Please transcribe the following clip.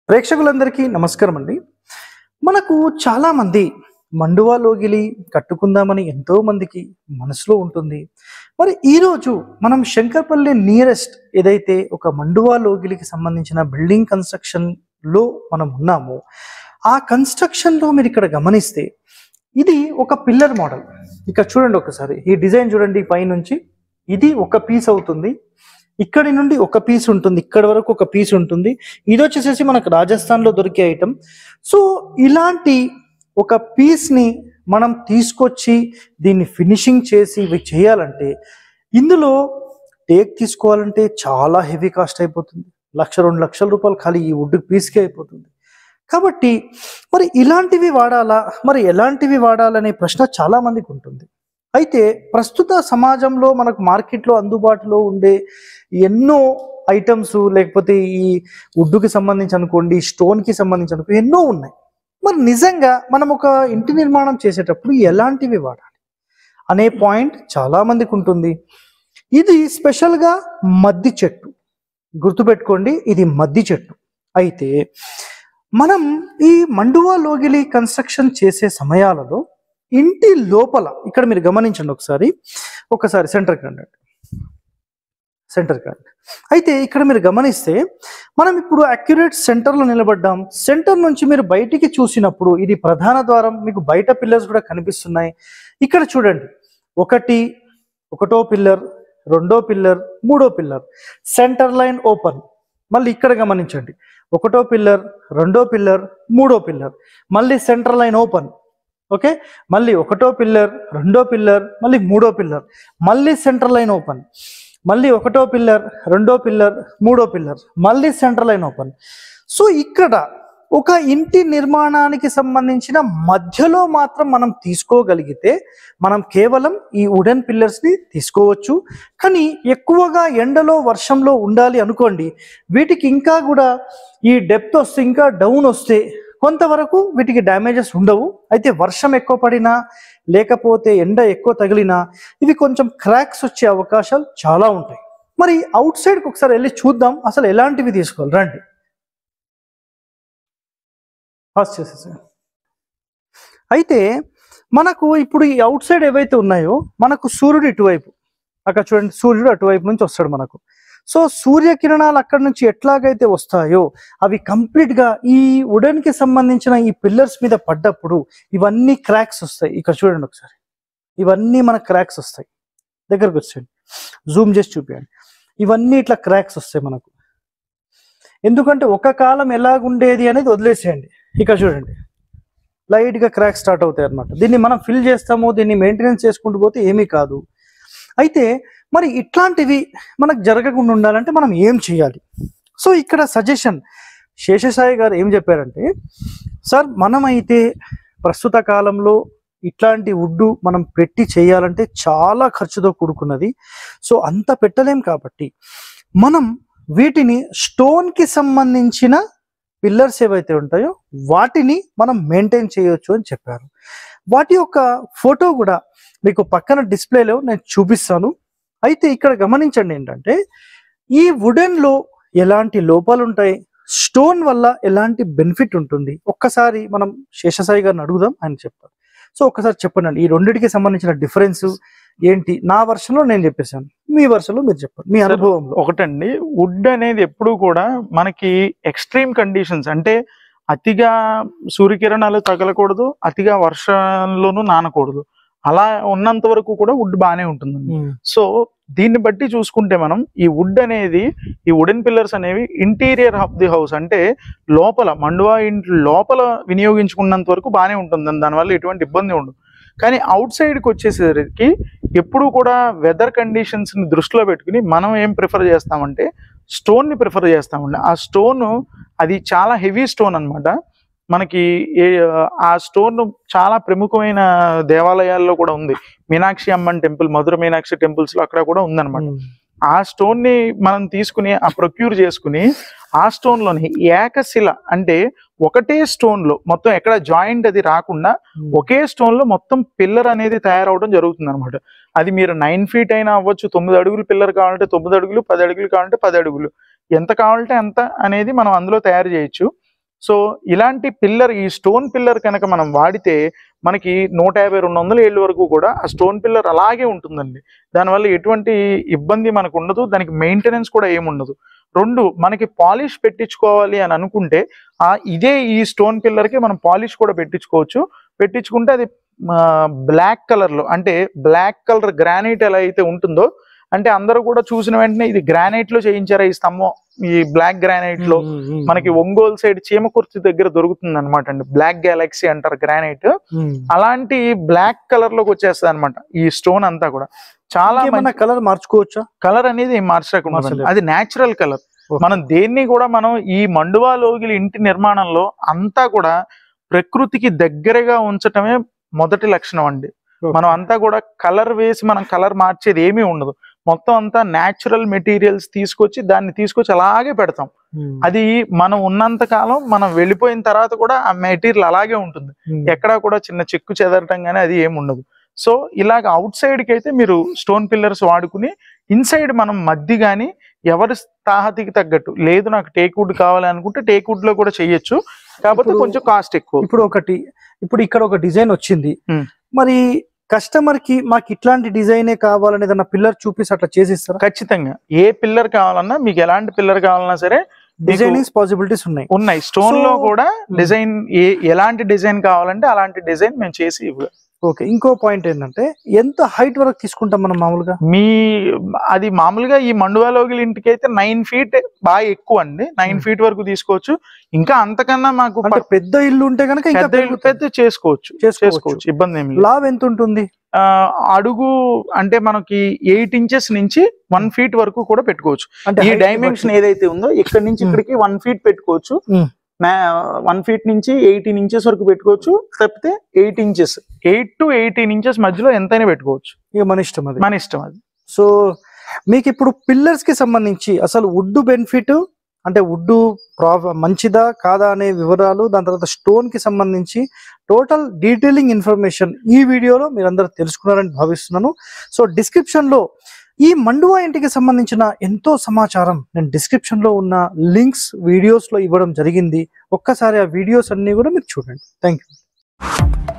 ప్రేక్షకులందరికీ నమస్కారం అండి. మనకు చాలామంది మండువా లోగిలి కట్టుకుందామని ఎంతో మందికి మనసులో ఉంటుంది. మరి ఈరోజు మనం శంకర్పల్లి నియరెస్ట్ ఏదైతే ఒక మండువా లోగిలికి సంబంధించిన బిల్డింగ్ కన్స్ట్రక్షన్లో మనం ఉన్నామో, ఆ కన్స్ట్రక్షన్లో మీరు ఇక్కడ గమనిస్తే ఇది ఒక పిల్లర్ మోడల్. ఇక్కడ చూడండి ఒకసారి, ఈ డిజైన్ చూడండి పైనుంచి. ఇది ఒక పీస్ అవుతుంది, ఇక్కడి నుండి ఒక పీస్ ఉంటుంది, ఇక్కడ వరకు ఒక పీస్ ఉంటుంది. ఇది వచ్చేసేసి మనకు రాజస్థాన్లో దొరికే ఐటమ్. సో ఇలాంటి ఒక పీస్ని మనం తీసుకొచ్చి దీన్ని ఫినిషింగ్ చేసి ఇవి చేయాలంటే ఇందులో టేక్ తీసుకోవాలంటే చాలా హెవీ కాస్ట్ అయిపోతుంది. 1,00,000-2 లక్షల రూపాయలు ఖాళీ ఈ వుడ్ పీస్కే అయిపోతుంది. కాబట్టి మరి ఇలాంటివి వాడాలా, మరి ఎలాంటివి వాడాలనే ప్రశ్న చాలా మందికి ఉంటుంది. అయితే ప్రస్తుత సమాజంలో మనకు మార్కెట్లో అందుబాటులో ఉండే ఎన్నో ఐటమ్స్, లేకపోతే ఈ వుడ్కి సంబంధించి అనుకోండి, స్టోన్కి సంబంధించి అనుకోండి, ఎన్నో ఉన్నాయి. మరి నిజంగా మనం ఒక ఇంటి నిర్మాణం చేసేటప్పుడు ఎలాంటివి వాడాలి అనే పాయింట్ చాలామందికి ఉంటుంది. ఇది స్పెషల్గా మద్ది చెట్టు, గుర్తుపెట్టుకోండి, ఇది మద్ది చెట్టు. అయితే మనం ఈ మండువా లోగిలి కన్స్ట్రక్షన్ చేసే సమయాలలో ఇంటి లోపల ఇక్కడ మీరు గమనించండి ఒకసారి సెంటర్కి రండి. అయితే ఇక్కడ మీరు గమనిస్తే మనం ఇప్పుడు అక్యురేట్ సెంటర్లో నిలబడ్డాం. సెంటర్ నుంచి మీరు బయటికి చూసినప్పుడు ఇది ప్రధాన ద్వారం, మీకు బయట పిల్లర్స్ కూడా కనిపిస్తున్నాయి. ఇక్కడ చూడండి, ఒకటో పిల్లర్, రెండో పిల్లర్, మూడో పిల్లర్, సెంటర్ లైన్ ఓపెన్. మళ్ళీ ఇక్కడ గమనించండి, ఒకటో పిల్లర్, రెండో పిల్లర్, మూడో పిల్లర్, మళ్ళీ సెంటర్ లైన్ ఓపెన్. ఓకే, మళ్ళీ ఒకటో పిల్లర్, రెండో పిల్లర్, మళ్ళీ మూడో పిల్లర్, మళ్ళీ సెంటర్ లైన్ ఓపెన్, మళ్ళీ ఒకటో పిల్లర్, రెండో పిల్లర్, మూడో పిల్లర్, మళ్ళీ సెంటర్ లైన్ ఓపెన్. సో ఇక్కడ ఒక ఇంటి నిర్మాణానికి సంబంధించిన మధ్యలో మాత్రం మనం తీసుకోగలిగితే మనం కేవలం ఈ వుడెన్ పిల్లర్స్ని తీసుకోవచ్చు. కానీ ఎక్కువగా ఎండలో వర్షంలో ఉండాలి అనుకోండి, వీటికి ఇంకా కూడా ఈ డెప్త్ వస్తే, ఇంకా డౌన్ వస్తే కొంతవరకు వీటికి డ్యామేజెస్ ఉండవు. అయితే వర్షం ఎక్కువ పడినా, లేకపోతే ఎండ ఎక్కువ తగిలినా ఇవి కొంచెం క్రాక్స్ వచ్చే అవకాశాలు చాలా ఉంటాయి. మరి అవుట్ సైడ్కి ఒకసారి వెళ్ళి చూద్దాం అసలు ఎలాంటివి తీసుకోవాలి. రండి, పాస్ చేసేసి. అయితే మనకు ఇప్పుడు ఈ అవుట్ సైడ్ ఏవైతే ఉన్నాయో, మనకు సూర్యుడు ఇటువైపు, అక్కడ చూడండి, సూర్యుడు అటువైపు నుంచి వస్తాడు మనకు. సో సూర్యకిరణాలు అక్కడి నుంచి ఎట్లాగైతే వస్తాయో అవి కంప్లీట్గా ఈ వుడెన్కి సంబంధించిన ఈ పిల్లర్స్ మీద పడ్డప్పుడు ఇవన్నీ క్రాక్స్ వస్తాయి. ఇక్కడ చూడండి ఒకసారి, ఇవన్నీ మన క్రాక్స్ వస్తాయి. దగ్గరకు వచ్చేయండి, జూమ్ చేసి చూపించండి. ఇవన్నీ ఇట్లా క్రాక్స్ వస్తాయి మనకు. ఎందుకంటే ఒక కాలం ఎలాగుండేది అనేది వదిలేసేయండి. ఇక్కడ చూడండి, లైట్గా క్రాక్స్ స్టార్ట్ అవుతాయి అన్నమాట. దీన్ని మనం ఫిల్ చేస్తాము, దీన్ని మెయింటెనెన్స్ చేసుకుంటూ పోతే ఏమీ కాదు. అయితే మరి ఇట్లాంటివి మనకు జరగకుండా ఉండాలంటే మనం ఏం చేయాలి? సో ఇక్కడ సజెషన్ శేషసాయి గారు ఏం చెప్పారంటే, సార్ మనమైతే ప్రస్తుత కాలంలో ఇట్లాంటి వుడ్డు మనం పెట్టి చేయాలంటే చాలా ఖర్చుతో కూడుకున్నది. సో అంత పెట్టలేం కాబట్టి మనం వీటిని స్టోన్కి సంబంధించిన పిల్లర్స్ ఏవైతే ఉంటాయో వాటిని మనం మెయింటైన్ చేయొచ్చు అని చెప్పారు. వాటి యొక్క ఫోటో కూడా మీకు పక్కన డిస్ప్లేలో నేను చూపిస్తాను. అయితే ఇక్కడ గమనించండి ఏంటంటే, ఈ వుడెన్లో ఎలాంటి లోపాలు ఉంటాయి, స్టోన్ వల్ల ఎలాంటి బెనిఫిట్ ఉంటుంది, ఒక్కసారి మనం శేషసాయి గారిని అడుగుదాం, ఆయన చెప్తారు. సో ఒక్కసారి చెప్పండి, ఈ రెండింటికి సంబంధించిన డిఫరెన్స్ ఏంటి? నా వర్షన్లో నేను చెప్పేశాను, మీ వర్షన్లో మీరు చెప్పండి, మీ అనుభవంలో. ఒకటండి, వుడ్ అనేది ఎప్పుడు కూడా మనకి ఎక్స్ట్రీమ్ కండిషన్స్, అంటే అతిగా సూర్యకిరణాలు తగలకూడదు, అతిగా వర్షంలోనూ నానకూడదు, అలా ఉన్నంత వరకు కూడా వుడ్ బాగానే ఉంటుందండి. సో దీన్ని బట్టి చూసుకుంటే మనం ఈ వుడ్ అనేది, ఈ వుడెన్ పిల్లర్స్ అనేవి ఇంటీరియర్ ఆఫ్ ది హౌస్, అంటే లోపల మండువా ఇంటి లోపల వినియోగించుకున్నంత వరకు బాగానే ఉంటుందండి, దానివల్ల ఎటువంటి ఇబ్బంది ఉండదు. కానీ అవుట్ సైడ్కి వచ్చేసరికి ఎప్పుడు కూడా వెదర్ కండిషన్స్ని దృష్టిలో పెట్టుకుని మనం ఏం ప్రిఫర్ చేస్తామంటే స్టోన్ని ప్రిఫర్ చేస్తామండి. ఆ స్టోన్ అది చాలా హెవీ స్టోన్ అనమాట. మనకి ఆ స్టోన్ చాలా ప్రముఖమైన దేవాలయాల్లో కూడా ఉంది. మీనాక్షి అమ్మన్ టెంపుల్, మధుర మీనాక్షి టెంపుల్స్ లో అక్కడ కూడా ఉందన్నమాట. ఆ స్టోన్ ని మనం తీసుకుని ప్రొక్యూర్ చేసుకుని ఆ స్టోన్ లోని ఏకశిల, అంటే ఒకటే స్టోన్ లో మొత్తం ఎక్కడ జాయింట్ అది రాకుండా ఒకే స్టోన్ లో మొత్తం పిల్లర్ అనేది తయారవడం జరుగుతుంది అనమాట. అది మీరు 9 feet అయినా అవ్వచ్చు, 9 అడుగులు పిల్లర్ కావాలంటే 9 అడుగులు, 10 అడుగులు కావాలంటే 10 అడుగులు, ఎంత కావాలంటే అంత అనేది మనం అందులో తయారు చేయొచ్చు. సో ఇలాంటి పిల్లర్, ఈ స్టోన్ పిల్లర్ కనుక మనం వాడితే మనకి 150-200 ఏళ్ళ వరకు కూడా ఆ స్టోన్ పిల్లర్ అలాగే ఉంటుందండి. దానివల్ల ఎటువంటి ఇబ్బంది మనకు ఉండదు, దానికి మెయింటెనెన్స్ కూడా ఏముండదు. 2, మనకి పాలిష్ పెట్టించుకోవాలి అని అనుకుంటే ఇదే ఈ స్టోన్ పిల్లర్కి మనం పాలిష్ కూడా పెట్టించుకోవచ్చు. పెట్టించుకుంటే అది బ్లాక్ కలర్లో, అంటే బ్లాక్ కలర్ గ్రానైట్ ఎలా అయితే ఉంటుందో, అంటే అందరూ కూడా చూసిన వెంటనే ఇది గ్రానైట్ లో చేయించారా ఈ స్తంభం, ఈ బ్లాక్ గ్రానైట్ లో మనకి ఒంగోలు సైడ్ చీమకుర్తి దగ్గర దొరుకుతుంది అనమాట అండి, బ్లాక్ గ్యాలక్సీ అంటారు గ్రానైట్. అలాంటి బ్లాక్ కలర్ లోకి వచ్చేస్తుంది అనమాట ఈ స్టోన్ అంతా కూడా. చాలా కలర్ మార్చుకోవచ్చా? కలర్ అనేది మార్చకుండా అది నేచురల్ కలర్. మనం దేన్ని కూడా మనం ఈ మండువా లోగిలి ఇంటి నిర్మాణంలో అంతా కూడా ప్రకృతికి దగ్గరగా ఉంచటమే మొదటి లక్షణం అండి. మనం అంతా కూడా కలర్ వేసి మనం కలర్ మార్చేది ఏమీ ఉండదు. మొత్తం అంతా న్యాచురల్ మెటీరియల్స్ తీసుకొచ్చి అలాగే పెడతాం. అది మనం ఉన్నంత కాలం, మనం వెళ్ళిపోయిన తర్వాత కూడా ఆ మెటీరియల్ అలాగే ఉంటుంది, ఎక్కడా కూడా చిన్న చెక్కు చెదరటం కానీ అది ఏమి ఉండదు. సో ఇలాగ అవుట్ సైడ్ కి అయితే మీరు స్టోన్ పిల్లర్స్ వాడుకుని, ఇన్సైడ్ మనం మధ్య కానీ ఎవరి తాహతికి తగ్గట్టు, లేదు నాకు టేక్ వుడ్ కావాలి అనుకుంటే టేక్ వుడ్ లో కూడా చెయ్యొచ్చు, కాకపోతే కొంచెం కాస్ట్ ఎక్కువ. ఇప్పుడు ఇక్కడ ఒక డిజైన్ వచ్చింది, మరి కస్టమర్ కి మాకు ఇట్లాంటి డిజైనే కావాలని ఏదన్నా పిల్లర్ చూపిస్తే అట్లా చేసిస్తారా? ఖచ్చితంగా. ఏ పిల్లర్ కావాలన్నా, మీకు ఎలాంటి పిల్లర్ కావాలన్నా సరే డిజైనింగ్ పాసిబిలిటీస్ ఉన్నాయి. స్టోన్ లో కూడా డిజైన్ ఎలాంటి డిజైన్ కావాలంటే అలాంటి డిజైన్ మేము చేసి ఇవ్వాలి. ఓకే, ఇంకో పాయింట్ ఏంటంటే ఎంత హైట్ వరకు తీసుకుంటాం మనం మామూలుగా? అది మామూలుగా ఈ మండువా లోగిలి ఇంటికి అయితే 9 feet బాగా ఎక్కువ అండి. 9 feet వరకు తీసుకోవచ్చు. ఇంకా అంతకన్నా మాకు పెద్ద ఇల్లు ఉంటే కనుక పెద్ద చేసుకోవచ్చు, ఇబ్బంది ఏమి. లావ్ ఎంత ఉంటుంది? అడుగు అంటే మనకి 8 inches నుంచి 1 feet వరకు కూడా పెట్టుకోవచ్చు. ఈ డైమెన్షన్ ఏదైతే ఉందో ఇక్కడ నుంచి ఇక్కడికి 1 feet పెట్టుకోవచ్చు. 1 feet నుంచి 18 inches వరకు పెట్టుకోవచ్చు, తప్పితే 8 to 18 inches మధ్యలో ఎంతైనా పెట్టుకోవచ్చు. ఇక మన ఇష్టం అది. సో మీకు ఇప్పుడు పిల్లర్స్ కి సంబంధించి అసలు వుడ్ బెనిఫిట్ అంటే వుడ్ మంచిదా కాదా అనే వివరాలు, దాని తర్వాత స్టోన్ కి సంబంధించి టోటల్ డీటెయిలింగ్ ఇన్ఫర్మేషన్ ఈ వీడియోలో మీరందరూ తెలుసుకున్నారని భావిస్తున్నాను. సో డిస్క్రిప్షన్ లో ఈ మండువా ఇంటికి సంబంధించిన ఎంతో సమాచారం నేను డిస్క్రిప్షన్ లో ఉన్న లింక్స్ వీడియోస్ లో ఇవ్వడం జరిగింది. ఒక్కసారి ఆ వీడియోస్ అన్ని కూడా మీరు చూడండి. Thank you.